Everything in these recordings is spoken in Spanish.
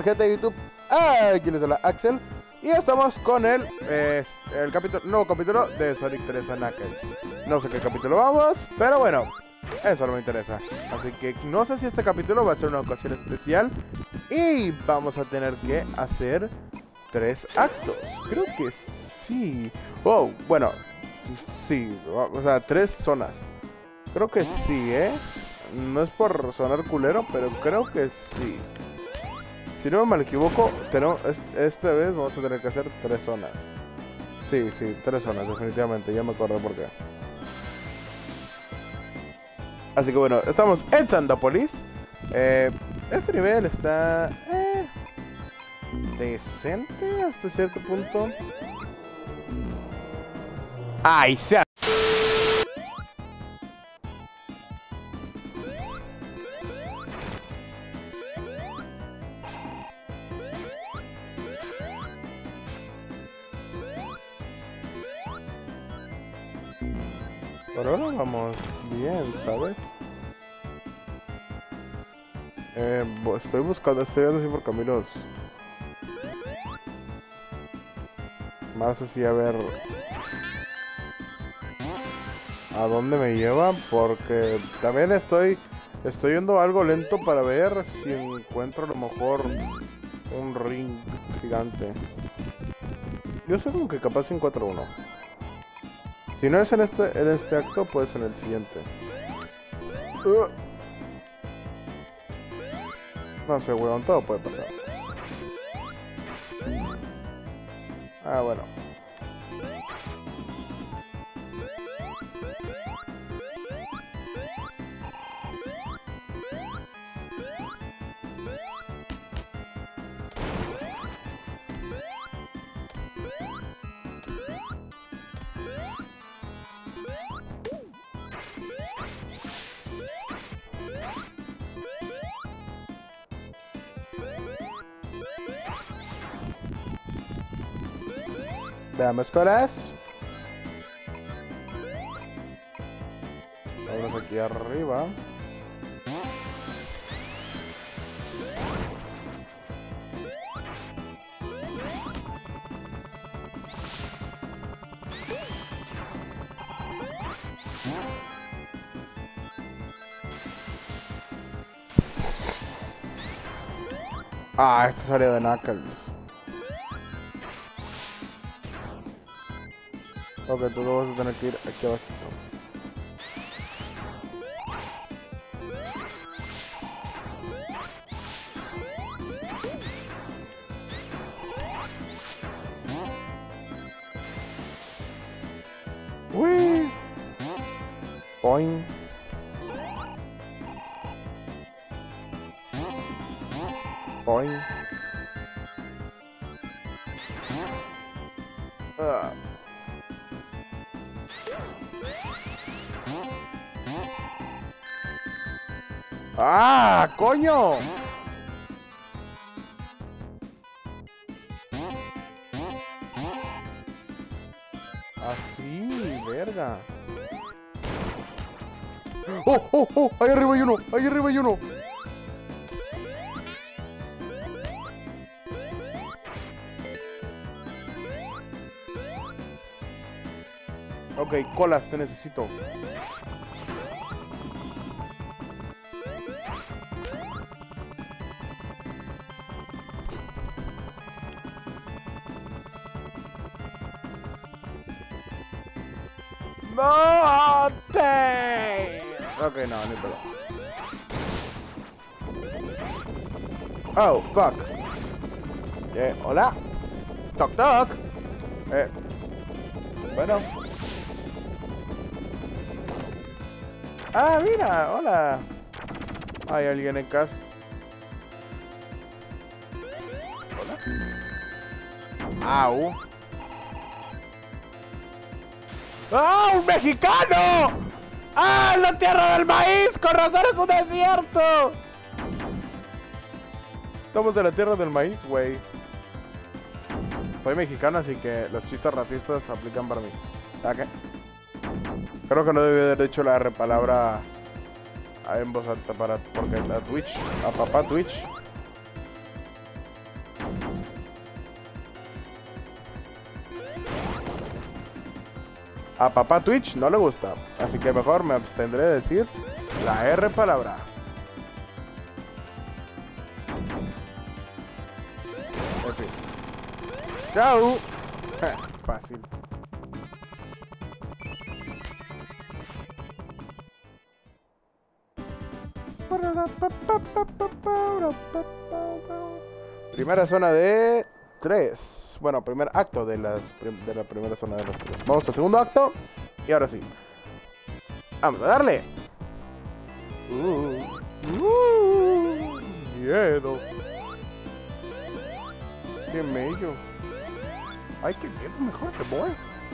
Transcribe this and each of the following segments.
gente de YouTube, aquí les habla Axel. Y estamos con el nuevo capítulo de Sonic 3 and Knuckles. No sé qué capítulo vamos, pero bueno, eso no me interesa. Así que no sé si este capítulo va a ser una ocasión especial y vamos a tener que hacer 3 actos. Creo que sí. Oh, bueno, sí, o sea, 3 zonas. Creo que sí, No es por sonar culero, pero creo que sí. Si no me equivoco, esta vez vamos a tener que hacer 3 zonas. Sí, 3 zonas, definitivamente, ya me acuerdo por qué. Así que bueno, estamos en Sandopolis. Este nivel está decente hasta cierto punto. ¡Ay, se ha... Por ahora vamos bien, ¿sabes? Estoy andando así por caminos más así, a ver a dónde me lleva, porque también estoy yendo algo lento para ver si encuentro a lo mejor un ring gigante. Yo sé como que capaz encuentro uno. Si no es en este acto, pues en el siguiente. No sé, weón, todo puede pasar. Ah, bueno. Veamos coras. Vámonos aquí arriba. Ah, esta es área de Knuckles. Ok, tú lo vas a tener que ir aquí abajo. Uy. Boing. Boing. ¡Ah, coño! Así, verga. ¡Oh, oh, oh! ¡Ahí arriba hay uno! ¡Ahí arriba hay uno! Ok, colas, te necesito. ¡No! Ok, no, ni pedo. Oh, fuck. Hola. Toc, toc. Bueno. Ah, mira, hola. Hay alguien en casa. Hola. Au. ¡Ah, un mexicano! ¡Ah, la tierra del maíz! ¡Con razón es un desierto! Estamos en la tierra del maíz, güey. Soy mexicano, así que los chistes racistas aplican para mí. ¿Qué? Creo que no debí haber hecho la palabra en voz alta porque la Twitch, a papá Twitch, A papá Twitch no le gusta. Así que mejor me abstendré de decir la R palabra. En fin. ¡Chao! Fácil. Primera zona de 3. Bueno, primer acto de la primera zona de las 3. Vamos al segundo acto. Y ahora sí. Vamos a darle. Miedo. Qué mello. Ay, qué miedo, mejor que voy.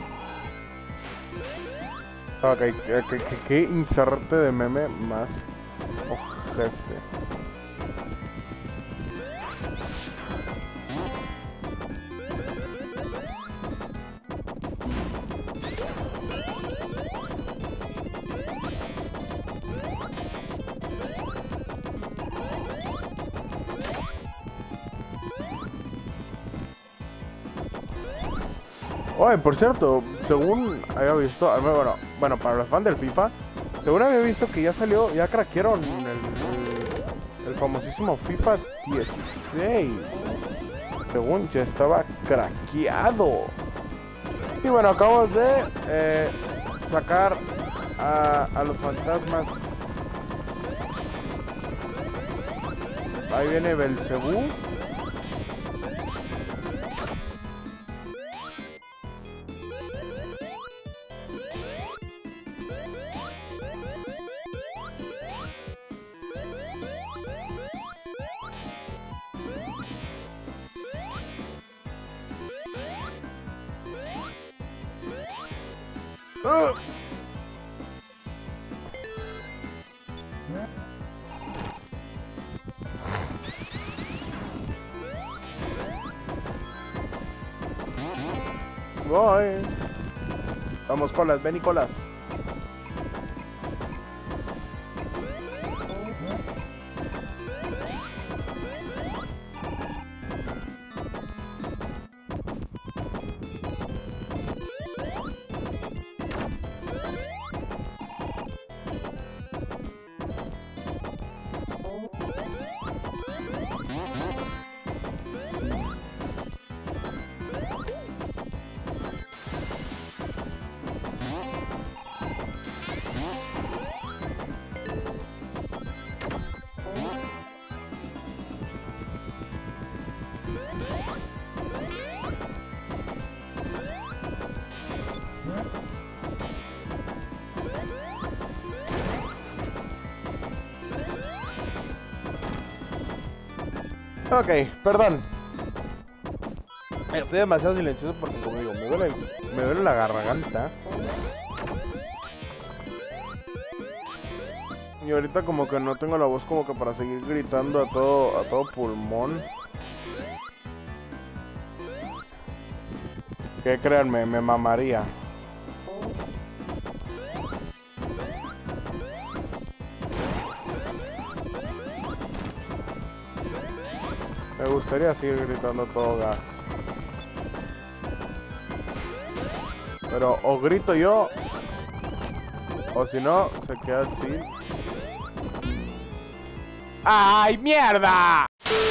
Ok, qué inserte de meme más ojete. Oye, por cierto, según había visto, bueno, para los fans del FIFA, según había visto que ya salió, ya craquearon el famosísimo FIFA 16. Según ya estaba craqueado. Y bueno, acabamos de sacar a los fantasmas. Ahí viene Belzebú. Voy. Vamos, colas, ven y colas. Ok, perdón. Estoy demasiado silencioso porque, como digo, me duele la garganta. Y ahorita como que no tengo la voz como que para seguir gritando a todo pulmón. Que créanme, me mamaría. Me gustaría seguir gritando todo gas. Pero o grito yo, o si no, se queda así. ¡Ay, mierda!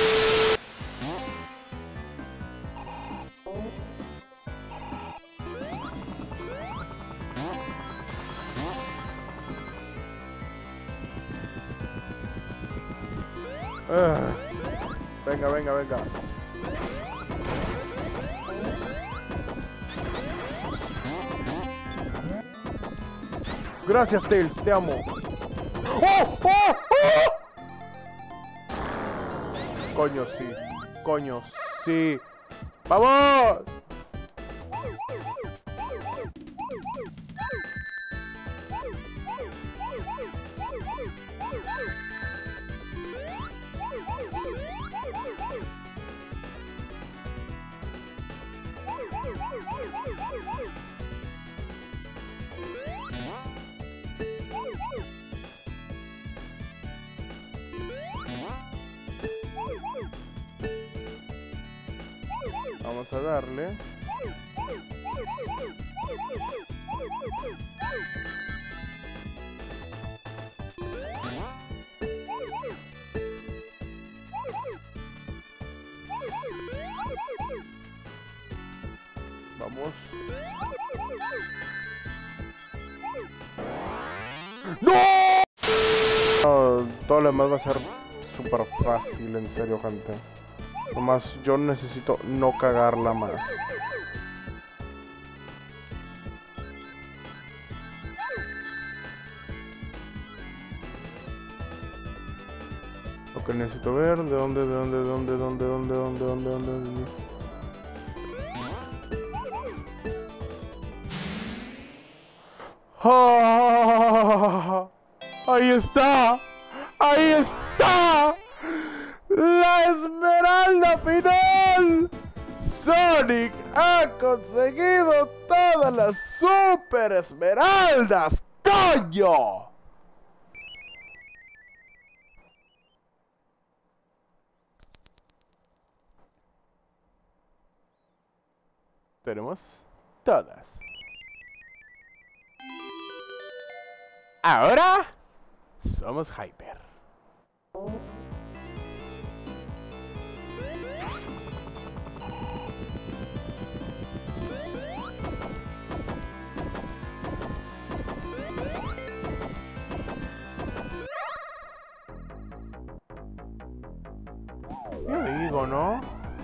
Venga, venga, venga. Gracias, Tails, te amo. ¡Oh! ¡Oh! ¡Oh! Coño, sí. Coño, sí. ¡Vamos! Vamos a darle. Vamos. ¡No! Todo lo demás va a ser súper fácil, en serio, gente. Nomás yo necesito no cagarla más. Lo que necesito ver, de dónde. ¡Oh! ¡Ahí está! ¡Ahí está! ¡La esmeralda final! ¡Sonic ha conseguido todas las super esmeraldas! ¡Coño! Tenemos todas. Ahora somos Hyper. Yo digo, ¿no?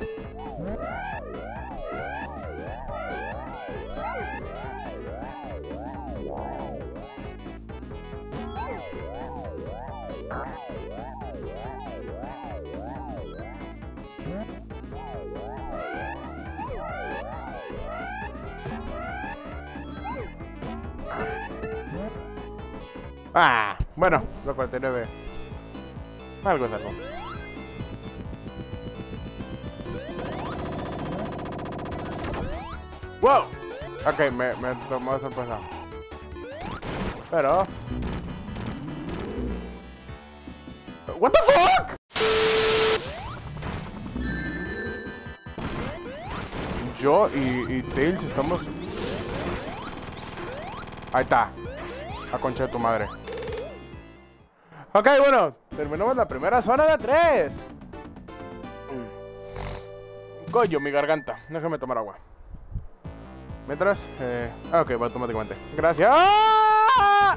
Ah, bueno, lo 49. Algo es algo. ¡Wow! Ok, me tomó de sorpresa. Pero... ¿What the fuck? Yo y Tails estamos... Ahí está. A concha de tu madre. Ok, bueno, terminamos la primera zona de 3. Coño, mi garganta. Déjame tomar agua. Mientras, ok, va automáticamente. Gracias. ¡Ah!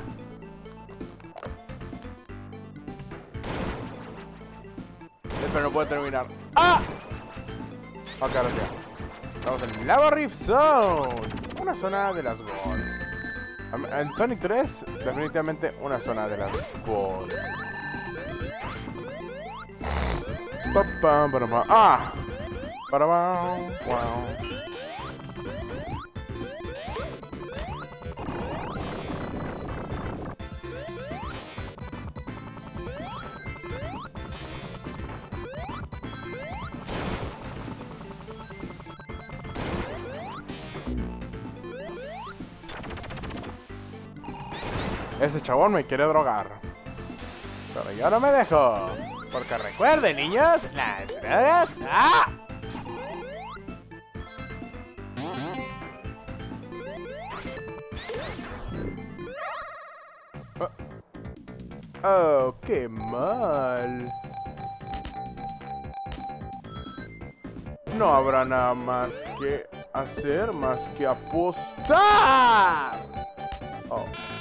Esto no puede terminar. ¡Ah! Ok, ahora sí. Estamos en Lava Rift Zone. Una zona de las Gold. En Sonic 3, definitivamente una zona de las Gold. ¡Ah! Wow. Ese chabón me quiere drogar. Pero yo no me dejo. Porque recuerden, niños, las drogas... ¡Ah! Oh, qué mal. No habrá nada más que hacer más que apostar. Oh.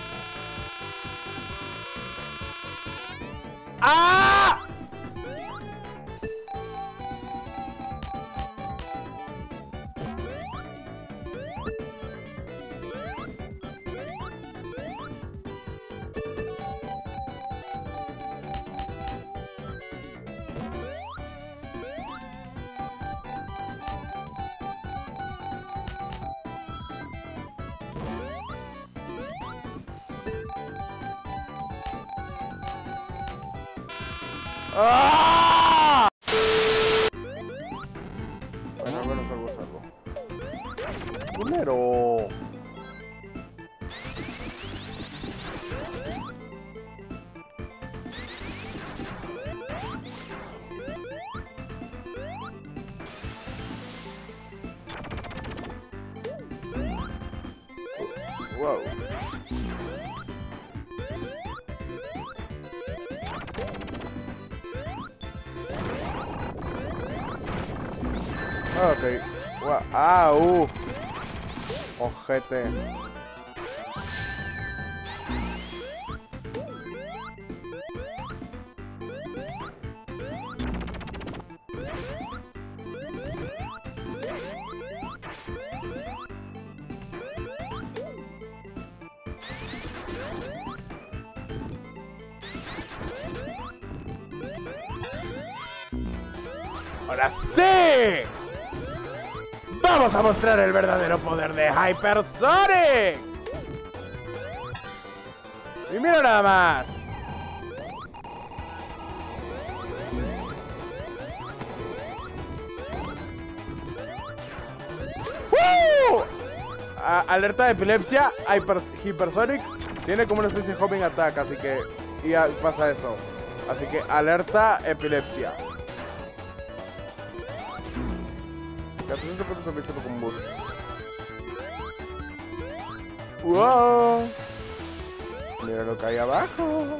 ¡Ah! ¡Ah! Bueno, al menos algo es algo. Primero. Wow. Ok. Wow. Ah, ojete. ¡Ahora sí! ¡Vamos a mostrar el verdadero poder de Hypersonic! Y mira nada más. ¡Woo! Alerta de epilepsia. Hypersonic tiene como una especie de homing attack, así que... Y pasa eso. Así que alerta epilepsia. ¡Wow! Mira lo que hay abajo.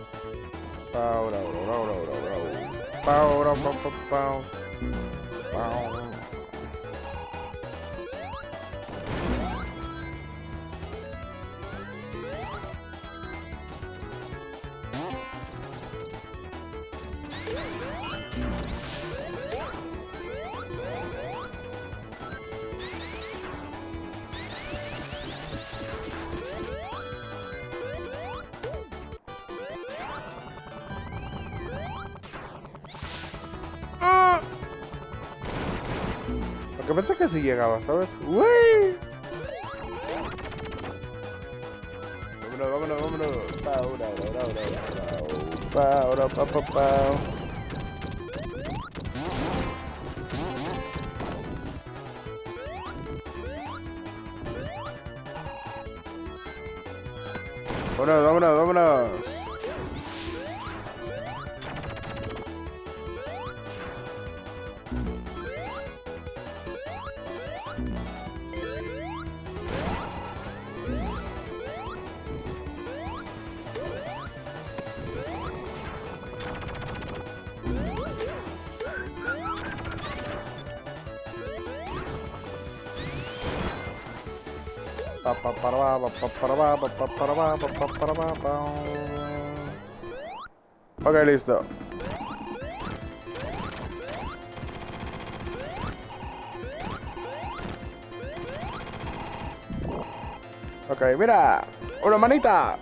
Porque pensé que sí llegaba, ¿sabes? ¡Uy! Vámonos. Vámonos. Ok, listo. Ok, mira. Una manita.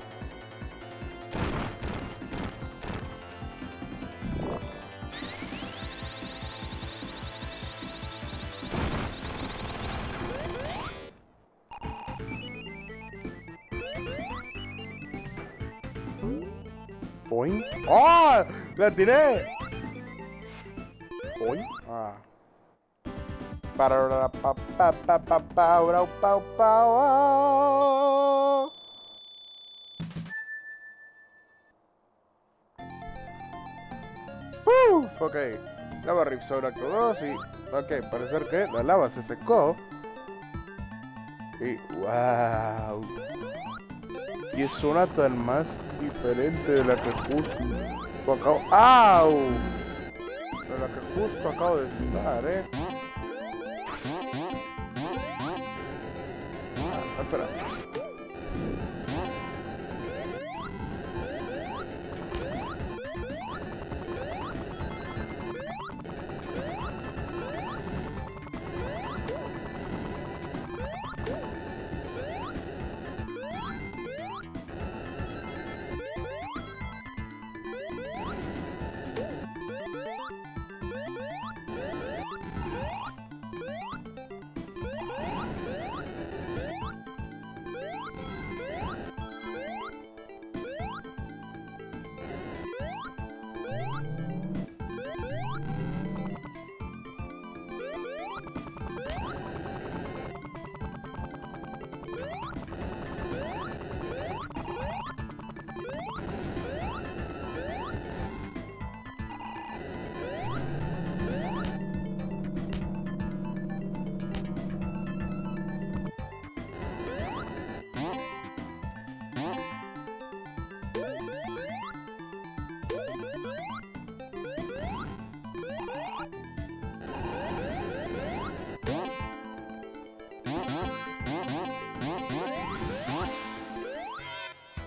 Oink. ¡Oh! ¡La tiré! Oink. Ah. Para pa pa pa pa pa. Ok. Lava Rift sobre acto 2 y... Ok, parece que la lava se secó. Y... ¡Wow! Y es una tan más diferente de la que justo acabo... ¡Au! De la que justo acabo de estar, espera.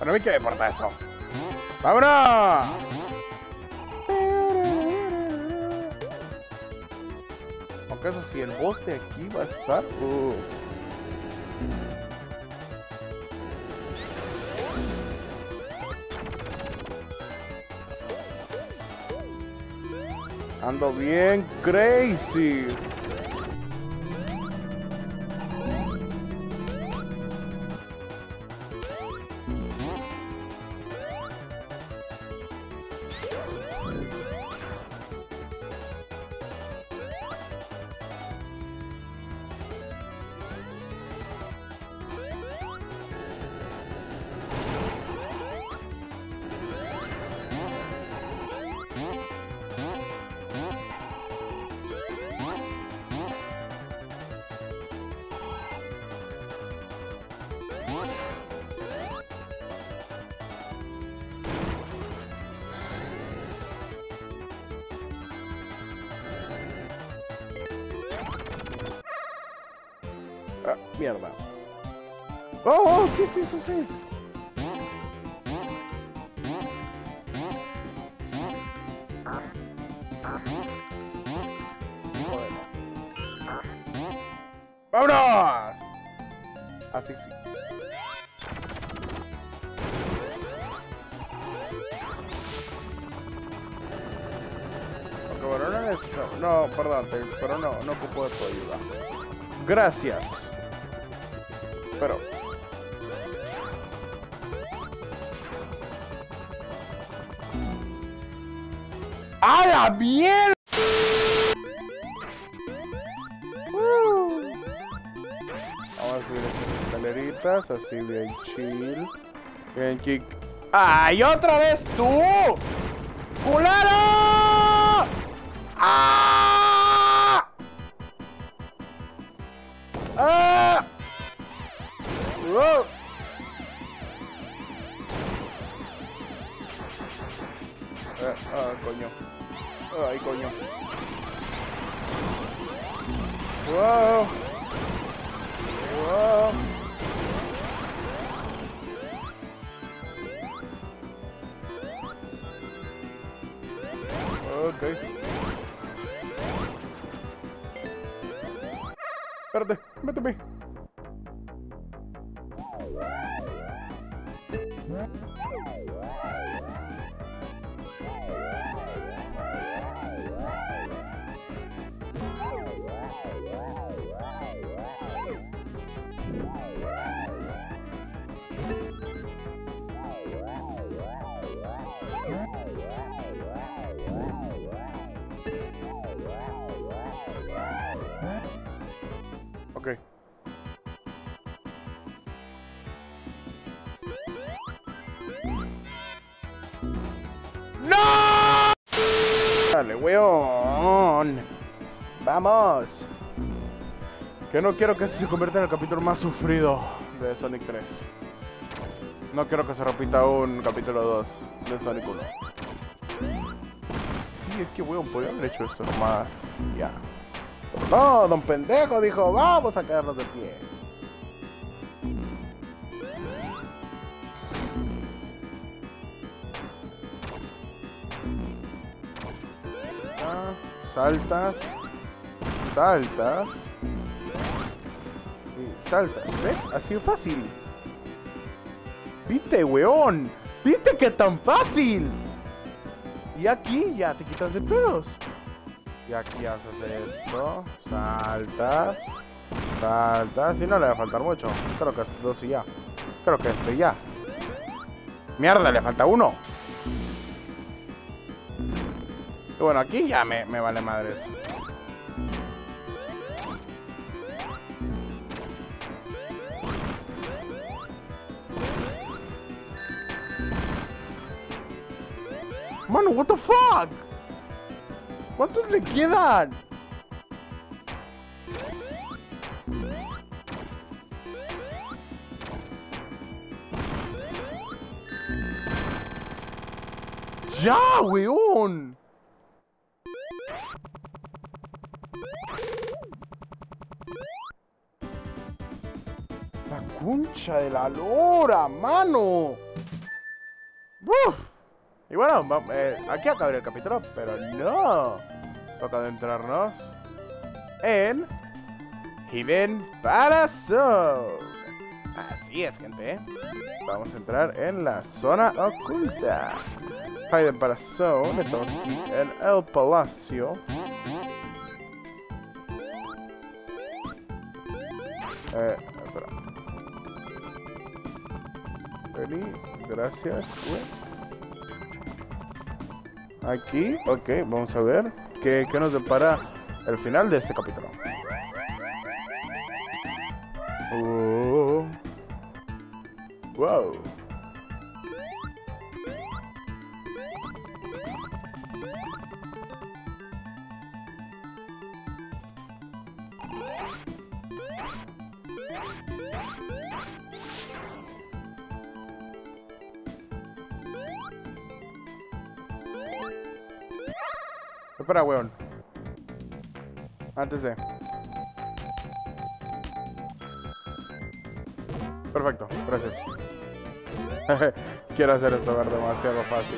Bueno, a mí que me importa eso. ¡Vámonos! Aunque eso sí, el boss de aquí va a estar... Ando bien crazy. Ah, mierda. Oh, sí, sí, sí, sí. ¡Vámonos! Así sí. Porque bueno, no necesito... No, perdón, pero no ocupo de tu ayuda. Gracias. Pero... ¡A la mierda! Vamos a subir estas escaleritas, así bien chill. Bien chill. ¡Ay, otra vez tú! ¡Culero! ¡Ah! ¡Ah! ¡Oh! Coño. Ay, coño. Wow. Wow. Ok. Espérate, méteme. Ok. ¡No! Dale, weón. Vamos. Que no quiero que este se convierta en el capítulo más sufrido de Sonic 3. No quiero que se repita un capítulo 2 de Sonic 1. Sí, es que weón, podría haber hecho esto nomás. Ya. Pero no, don pendejo dijo, vamos a quedarnos de pie. Saltas. Saltas. Y saltas. ¿Ves? Así es fácil. ¿Viste, weón? ¿Viste que tan fácil? Y aquí ya te quitas de pedos. Y aquí haces esto. Saltas. Saltas. Y no le va a faltar mucho. Creo que este 2 y ya. Creo que este ya. Mierda, le falta uno. Y bueno, aquí ya me vale madres. Mano, what the fuck? ¿Cuántos le quedan? ¡Ya, weón! La concha de la lora, mano. Uf. Y bueno, aquí acabaría el capítulo, pero no. Toca adentrarnos en Hidden Parasol. Así es, gente. Vamos a entrar en la zona oculta. Hidden Parasol. Estamos aquí en el palacio. Espera. Vení, gracias. Aquí, ok, vamos a ver qué nos depara el final de este capítulo. Wow. Espera, weón. Antes de... Perfecto, gracias. Quiero hacer esto ver demasiado fácil.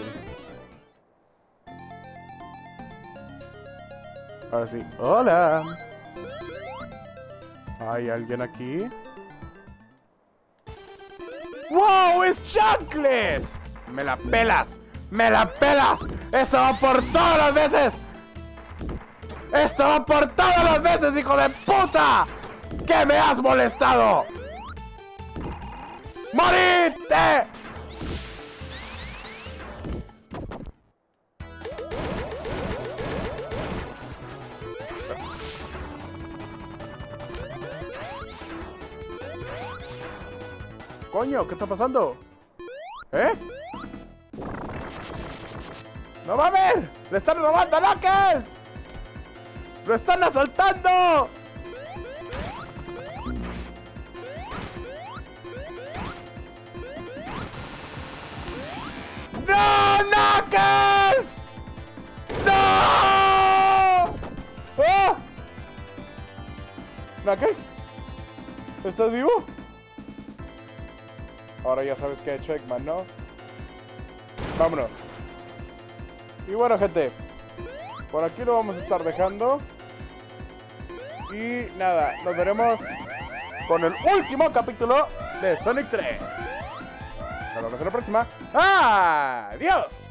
Ahora sí. ¡Hola! ¿Hay alguien aquí? ¡Wow! ¡Es Chancles! ¡Me la pelas! ¡Me la pelas! ¡Esto va por todas las veces! ¡Esto va por todas las veces, hijo de puta! ¡Que me has molestado! ¡Morite! Coño, ¿qué está pasando? ¿Eh? ¡No va a ver! ¡Le están robando a Knuckles! ¡Lo están asaltando! ¡No, Knuckles! ¡No! ¡Oh! ¿Knuckles? ¿Estás vivo? Ahora ya sabes qué ha hecho Eggman, ¿no? Vámonos. Y bueno, gente, por aquí lo vamos a estar dejando. Y nada, nos veremos con el último capítulo de Sonic 3. Nos vemos en la próxima. ¡Adiós!